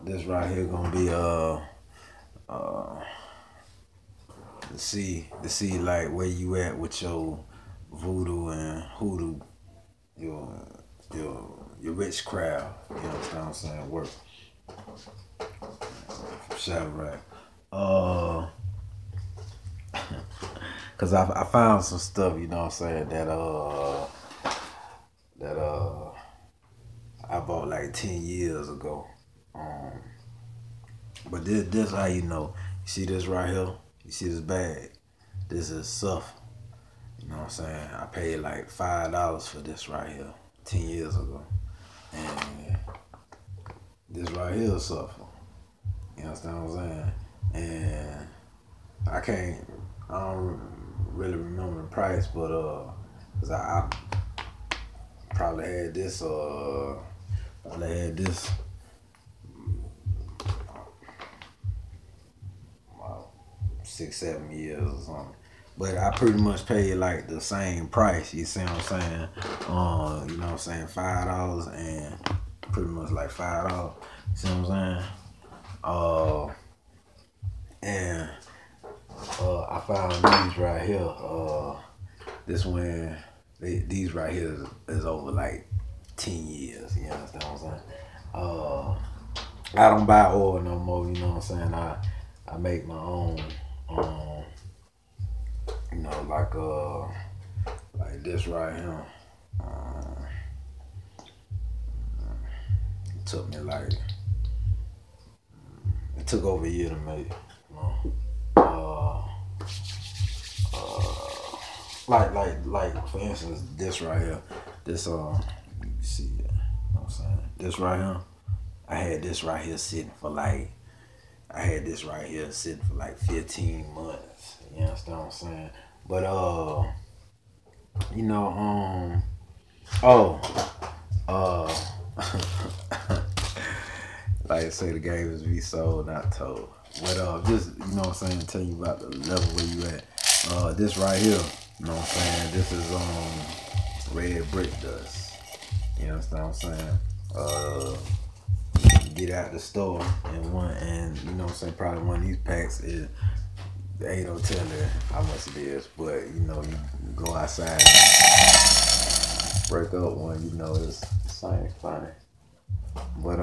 This right here gonna be uh to see like where you at with your voodoo and hoodoo, your your witchcraft. You understand what I'm saying? Work. Shadrach. Uh, cause I found some stuff. You know what I'm saying that I bought like 10 years ago. Um, but this how you know. You see this right here? You see this bag? This is Suffer. You know what I'm saying? I paid like $5 for this right here 10 years ago. And this right here is Suffer. You understand what I'm saying? And I can't I don't really remember the price, but cause I probably had this about 6, 7 years or something. But I pretty much paid like the same price, you see what I'm saying? You know what I'm saying, $5 and pretty much like $5. You see what I'm saying? And I found these right here. This one, these right here is over like 10 years. You understand what I'm saying? I don't buy oil no more. You know what I'm saying? I make my own. You know, like this right here. It took me like it took over a year to make. You know? Like for instance, this right here, this you see it, you know what I'm saying? This right here, I had this right here sitting for like, 15 months. You understand what I'm saying? But you know, like I say, the game is be sold, not told. But just you know what I'm saying, tell you about the level where you at. This right here, you know what I'm saying? This is red brick dust. You understand what I'm saying? You can get out the store and you know what I'm saying, probably one of these packs is they ain't no telling how much it is, but you know, you go outside and break up one, you know it's the same funny. But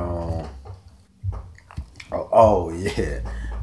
yeah.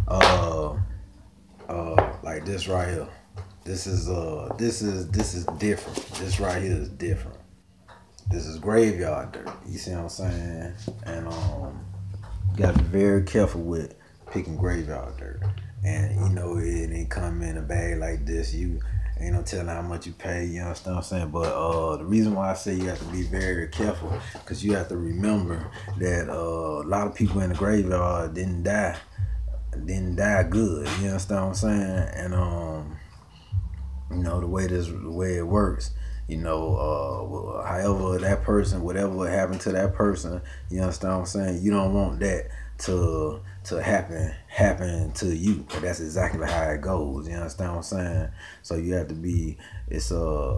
Like this right here. This is different. This right here is different. This is graveyard dirt. You see what I'm saying? And you gotta be very careful with picking graveyard dirt. And you know it ain't come in a bag like this. You ain't no telling how much you pay. You understand what I'm saying? But the reason why I say you have to be very careful, because you have to remember that a lot of people in the graveyard didn't die good. You understand what I'm saying? And you know the way it works. You know, however that person, whatever happened to that person, you understand what I'm saying? You don't want that to happen to you. But that's exactly how it goes. You understand what I'm saying? So you have to be. It's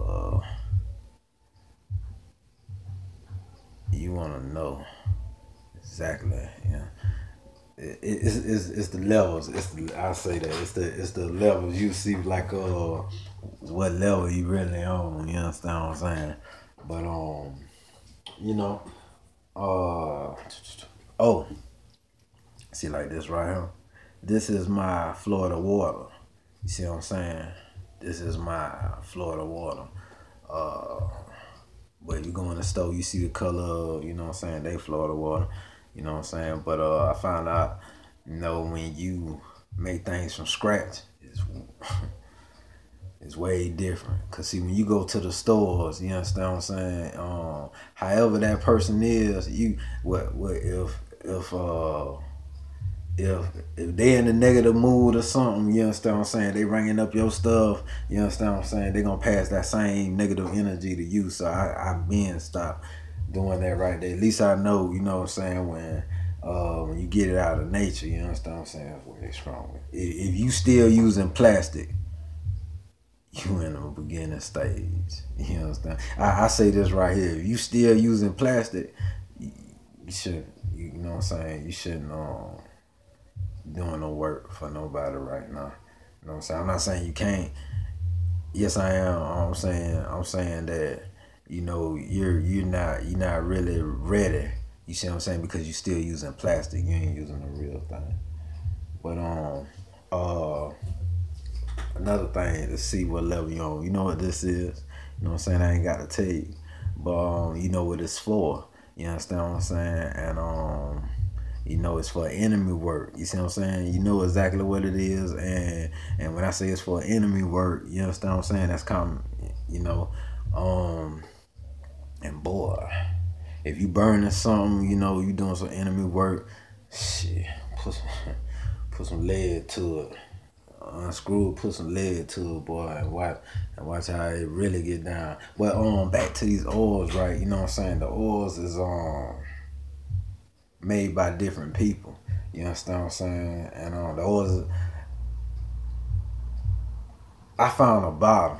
you want to know exactly. Yeah. It's the levels. I say that it's the levels. You see like what level you really on. You understand what I'm saying? But you know oh, see like this right here. This is my Florida water. You see what I'm saying? This is my Florida water. Uh, but you go in the store, you see the color. You know what I'm saying? They Florida water. You know what I'm saying? But I found out, you know, when you make things from scratch, it's way different. Cause see, when you go to the stores, you understand what I'm saying? However that person is, you what if they in a negative mood or something, you understand what I'm saying? They ringing up your stuff, you understand what I'm saying? They gonna pass that same negative energy to you. So I've been stopped doing that right there. At least I know, you know what I'm saying, when you get it out of nature, you understand what I'm saying? That's where they strong. If you still using plastic, you in the beginning stage. You understand? I say this right here. If you still using plastic, you should you know what I'm saying, you shouldn't doing no work for nobody right now. You know what I'm saying? I'm not saying you can't. Yes, I am. I'm saying that you're not really ready. You see what I'm saying? Because you're still using plastic. You ain't using the real thing. But uh another thing to see what level you on. You know what this is? You know what I'm saying? I ain't gotta tell you. But you know what it's for. You understand what I'm saying? And it's for enemy work. You see what I'm saying? You know exactly what it is, and when I say it's for enemy work, you understand what I'm saying? That's common, you know. And boy, if you burning something, you doing some enemy work, shit, put some lead to it. Unscrew it, put some lead to it, boy, and watch how it really get down. But back to these oils, right? You know what I'm saying? The oils is made by different people. You understand what I'm saying? And the oils, I found a bottle.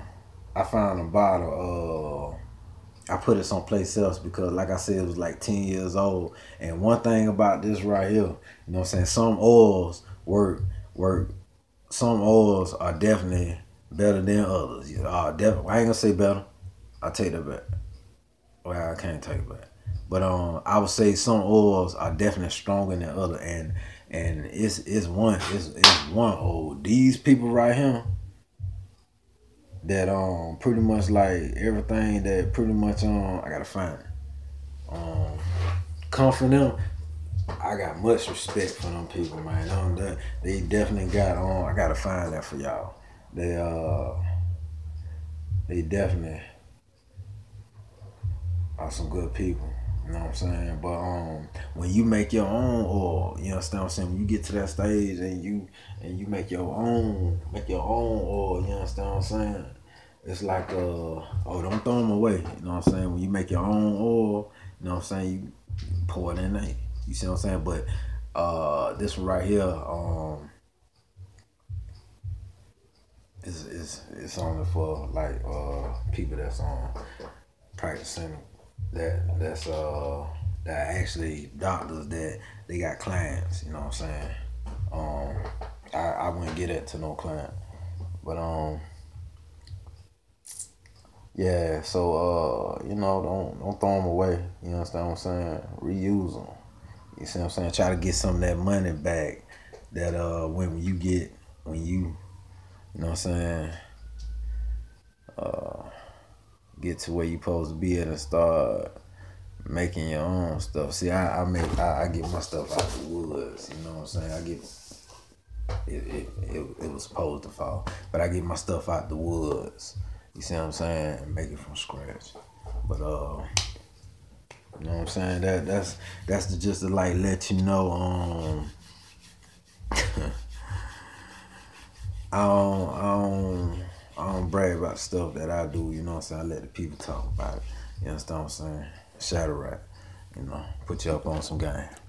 I put it someplace else because, like I said, it was like 10 years old. And one thing about this right here, you know what I'm saying? Some oils work. Some oils are definitely better than others. I ain't gonna say better. I'll take that back. Well, I can't take it back. But I would say some oils are definitely stronger than other, and it's one oil. These people right here that pretty much like everything that pretty much I gotta find it. Come from them. I got much respect for them people, man. They definitely got I gotta find that for y'all. They definitely are some good people. You know what I'm saying? But when you make your own oil, you understand what I'm saying? When you get to that stage and you make your own oil, you understand what I'm saying? It's like don't throw them away. You know what I'm saying? When you make your own oil, you know what I'm saying? You pour it in there. You see what I'm saying? But this one right here, it's only for like people that's practicing that actually doctors that they got clients. You know what I'm saying? I wouldn't get it to no client, but yeah. So don't throw them away. You understand what I'm saying? Reuse them. You see what I'm saying? Try to get some of that money back that when you you know what I'm saying, get to where you supposed to be at and start making your own stuff. See, I get my stuff out the woods. You know what I'm saying? I get it was supposed to fall, but I get my stuff out the woods. You see what I'm saying? And make it from scratch. But you know what I'm saying? That's just to like let you know. I don't brag about stuff that I do. You know what I'm saying? I let the people talk about it. You understand what I'm saying? Shadow rap. Put you up on some game.